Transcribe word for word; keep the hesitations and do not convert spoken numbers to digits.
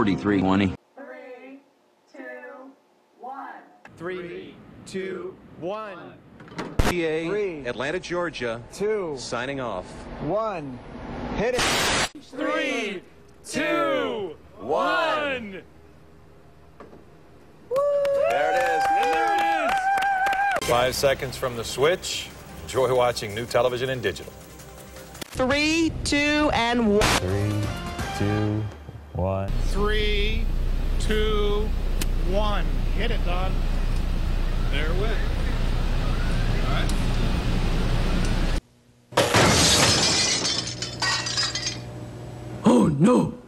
forty-three twenty. Three, two, one. Three, two, one. P A, Three. Atlanta, Georgia. Two. Signing off. One. Hit it. Three, two, one. There it is. And there it is. Five seconds from the switch. Enjoy watching new television and digital. Three, two, and one. Three, two, one. Three, two, one. Hit it, Don. There it went. All right. Oh no!